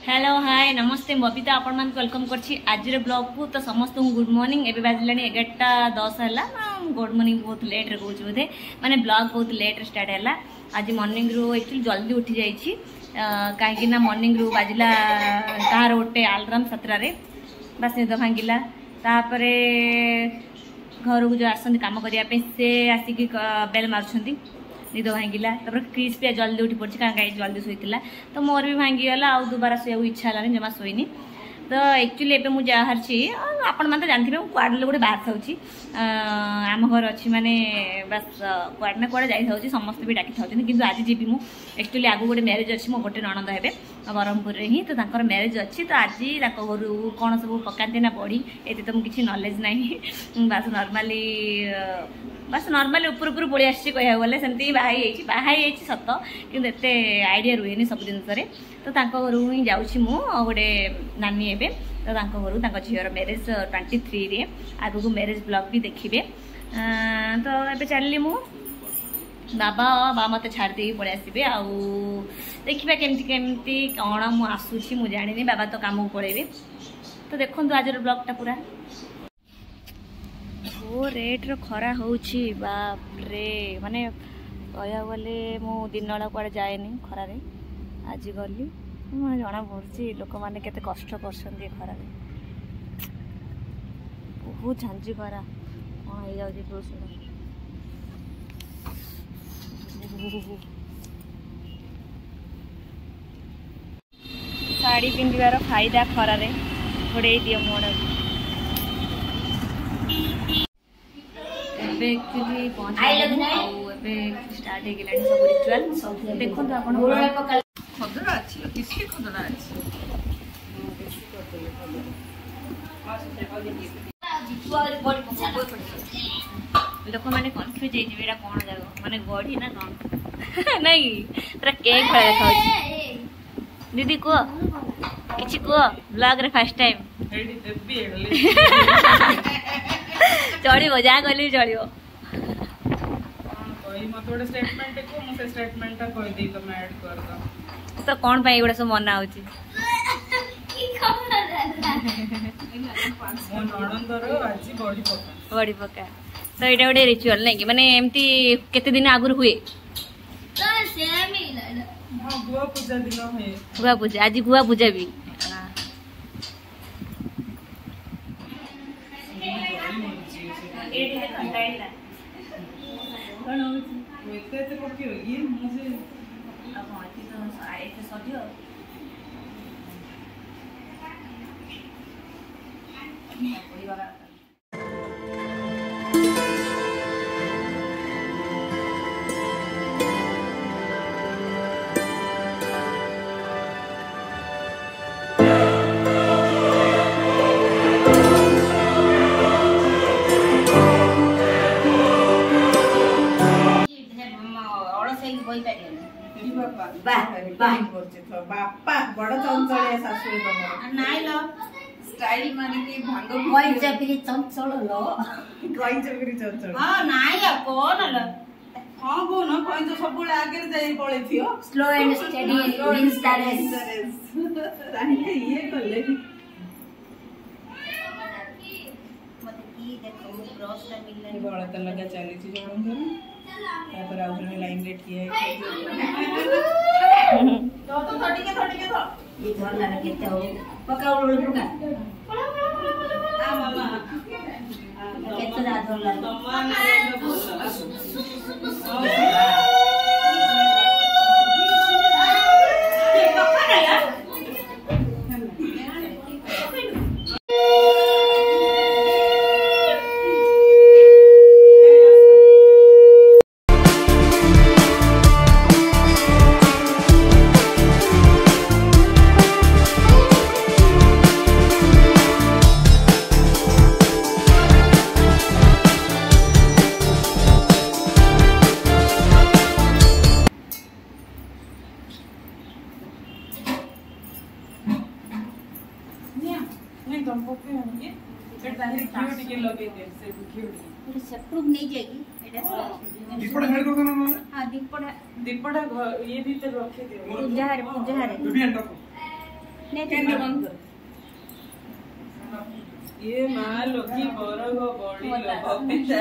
Hello hi नमस्ते बबिता आपण मान वेलकम करछि आज ब्लॉग को। तो समस्त गुड मॉर्निंग। एबे बाजलानी 11:10 है। गुड मॉर्निंग बहुत लेट रे कहूँ बोधे माने ब्लॉग बहुत लेट रे स्टार्ट है। आज मॉर्निंग रू एक्चुअली जल्दी उठी जाइछि कहीं ना मॉर्निंग रू बाजिला तार गोटे अलार्म 7 रे बस निद भांगिला। तापरे घर को जो आसती कम करने से आसिक बेल मार्च निद भांगिला। क्रिस पे जल्दी उठी पड़ी कहीं जल्दी शोला तो मोर भी भांगीगला आ दुबारा शोया इच्छा है जमा शोनी। तो एक्चुअली एबे मुझे बाहरी आपण मैंने जानते हैं क्वाड गोटे बाहर था आम घर अच्छी माने बस क्वाड ना क्वाड जाई समस्त भी डाकी था कि आज जी मु एक्चुअली आगु गोटे मैरेज अच्छी मो गोटे ननद हे ब्रह्मपुर ही तो तांकर मैरेज अच्छी तो आज घर कौन सब पकाते ना बड़ी ये तो मुझे नॉलेज नहीं बस नॉर्मली ऊपर ऊपर पड़ी आसी कह गले सेमती बाहाई सत कि आइडिया रुए सब जिनस तो घर ही जाऊँगी मु गोटे नानी एवं तो घर झीर मैरेज 23 रे आगु को मैरेज ब्लॉग भी देखिए। तो ये चलली मु बाबा मत छाड़ दे पलि आसबे आउ देखा केमती केमती कौन मु आसूची मु जानी बाबा तो काम को पलैबे। तो देखो आज ब्लॉगटा पूरा ओ रेट रो खरा होउची बाप रे माने कहया गले मु दिन वाला कुआडे जाएनी खरा रे आज गली मुझे जना पड़ी लोक मैंने केते कष्ट कर खरा रे बहुत झांझी खरा कौन हो जाऊँ पुरुष साड़ी पिंधार फायदा खरा रे घोड़े दियो मोड़ एक्चुअली पहुँच स्टार्ट हो गलानी सब रिचुअल देखो आप खदरा अच्छी किसी खदरा अच्छी लोक मैंने कन्फ्यूज होगा कौन जगह माने गढ़ी ना कौन नहीं पूरा केक भाई देखा दीदी कह कि कह ब्लॉग रे फर्स्ट टाइम चढ़ो जहाँ कहली चढ़ो तो कौन पाई एगुड़ा सब मना होची बड़ी पका तो यहाँ गोटे रिचुअल नहीं कि माने एमती केते दिन आगुर हुए गुआ पूजा आज गुआ पूजा भी बापा बड़ चंचलिया सासु नाई लो स्टाइल माने कि भांग कोई चपरी चंचल लो कोई चपरी चंचल हां नाई आ कोन लो हां गो न कोई तो सब आगे जाई पळे थियो slow and steady means that ताने ये करले मते की देखो ब्रश ला मिलले बड़ा त लगा चली छी जणन तापर आउ जने लाइन लेट किए तो थोड़ी के तो ये धर ना केते हो पका उड़ पुका आ मामा केते दा धर ला मामा ना बोल दीपड़ा ये भीतर रखे दियो पूजा रे ये मां लोकी बरग बड़ी बबिता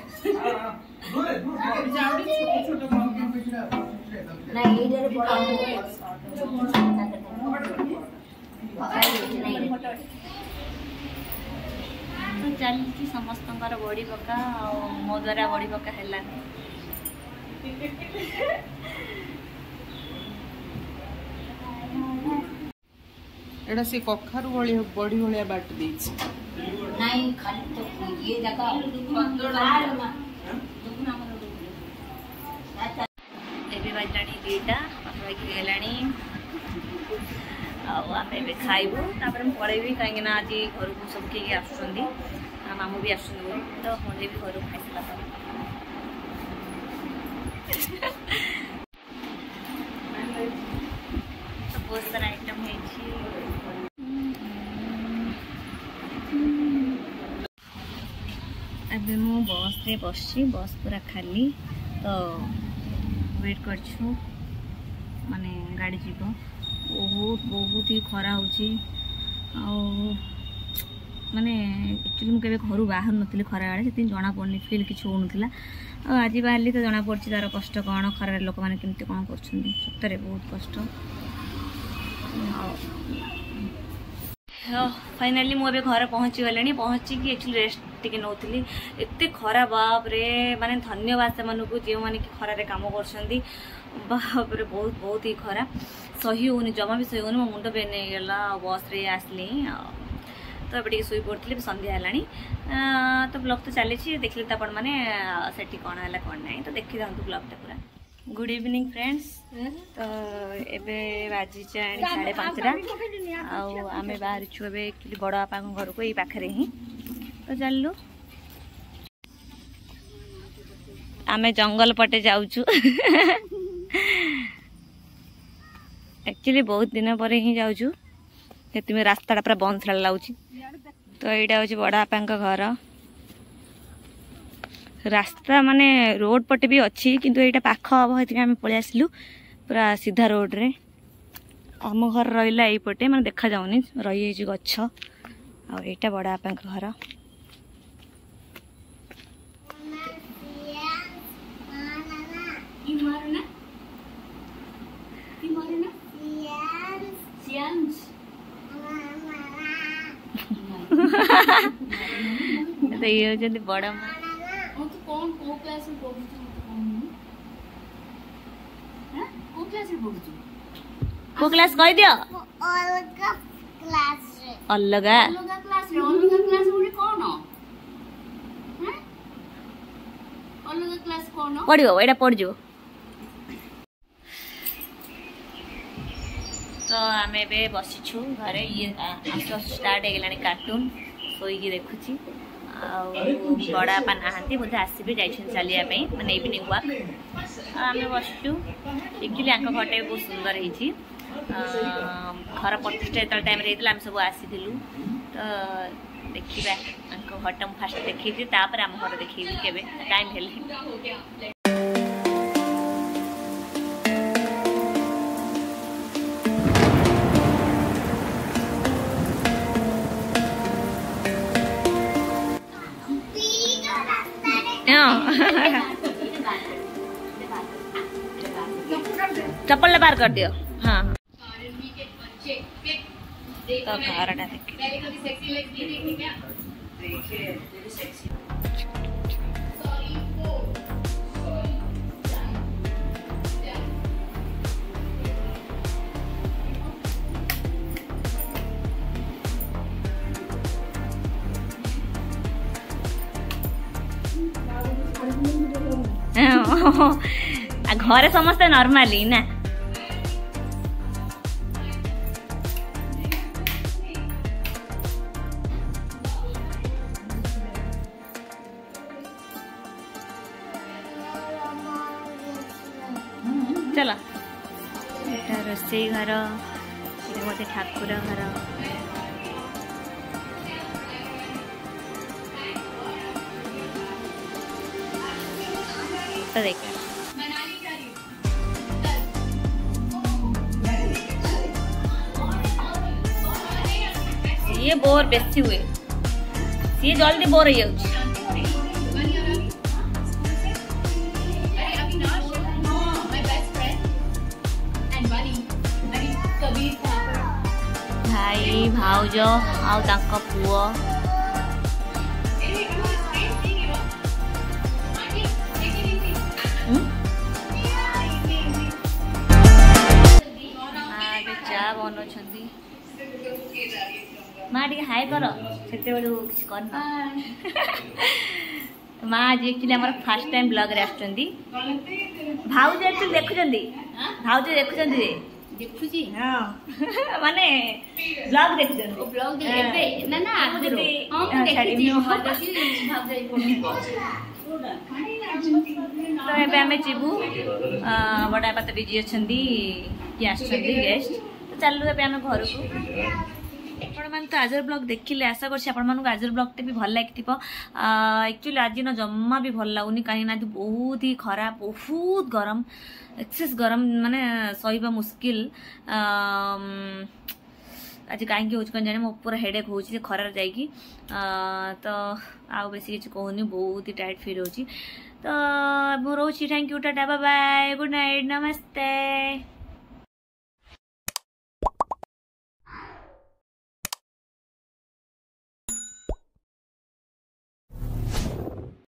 जाउडी छोट छोट ना एडर तो चलती समस्त बड़ी पका मो द्वारा बड़ी पका है एडा से कखारु बड़ी बड़ी बाट देछि नहीं खाली तो ये जगह एबे बाजलानी दीटा पाखा गेलानी आमे खाइबू तापर पड़ेबी कहीं आज घर को सब किए आसुँच मामू भी आस तो मुझे भी घर खाई सारा तो बहुत सारा आइटम है अबे मु बस रे बस पूरा खाली तो वेट कर माने गाड़ी जीव बहुत ही खरा होची माने एक्चुअली मुझे घर बाहर नी खरा आड़े से जना पड़नी फिल किसी होना आज बाहर तो जना पड़ी तार कष्ट कौन खरार लोक मैंने केमती कौन कर सतरे बहुत कष्ट फाइनाली मुझे घर पहुँची गले पहुँचिकी एक्चुअली रेस्ट टी नौली एत खरा बाप रे माने धन्यवाद से मानू जो मैंने कि खरार कम कर बाप रे बहुत ही खरा सही होनी जमा भी सही होनी मो मुंड बेन गला बस रे आसली तो ये शुई पड़ी संध्या है तो ब्लॉग तो चली देखिए तो आपण मैंने सेठी कौन है कौन ना तो देखी था ब्लॉग पूरा गुड इवनिंग फ्रेंड्स तो एबे बाजी 5:30 आम बाहर छुए एक्चुअली बड़ बापा घर को यही पाखे ही तो चलू आमे जंगल पटे जाऊचु एक्चुअली बहुत दिन पर ही जाऊचु तुम्हें रास्ता पूरा बंद छाड़ लगुच तो यहाँ हूँ बड़ बापा घर रास्ता माने रोड पटे भी अच्छी किंतु यहाँ पाख हम ये आम पलि आसलु पूरा सीधा रोड रे आम घर रहा यहीपटे मैंने देखा जाऊनी रही गछ आईटा बड़ बापा घर तो ये होती बड़ को क्लास कह दियो अलग पढ़ो एटा पढ़ जो तो आम ए बसीचु घरे ये स्टार्ट होगला कार्टून शोक देखुची बड़ बापा नहांती बोधे आसबे चलिए माने इवनिंग वाक आम बसचु एक्चुअली आंक घरटा बहुत सुंदर होती घर प्रतिष्ठा जो टाइम आम सब आसी तो देखा आंक घरटा मुझे फास्ट देखी तापर आम घर देखी केवे टाइम हेल्ले चप्पल बाहर कर दियो हाँ तो घरटा घरे समस्ते नॉर्मली ना चलो रोसई घर मत ठाकुर घर तो देख ये बोर बेसी हुए सी जल्दी बोर हो जाउछि भाई भाउज आउ तांको पुओ चा बनौछंती माँ टे हाय कर से किसी करना माँ आज एक्चुअली आम फास्ट टाइम ब्लॉग रे आछंती भाउज एक्चुअली देखुछंती भाउज देखुछंती देखुजी हां माने ब्लॉग देखुछंती ओ ब्लॉग एबे ना ना आगरो हां देखुजी देखी भाउज तो एबे हमें जीवु बड़ा बात बिजी अछंती कि आछंती गेस्ट तो चलु एबे हम घर को आपण मान तो आजर ब्लॉग देखिले आशा करछि आपण मान आजर ब्लॉग टे भी भल लागिथिबो एक्चुअली आज न जम्मा भी भल लागुनी काहे ना बहुत ही खराब बहुत गरम एक्सेस गरम माने सहीबा मुश्किल आज कहीं हो जाने मो पूरा हेडेक हो खरार जाइकी तो आउ बेसी किसी कहूनी बहुत ही टाइट फील हो तो रोची thank you tata bye bye good night नमस्ते।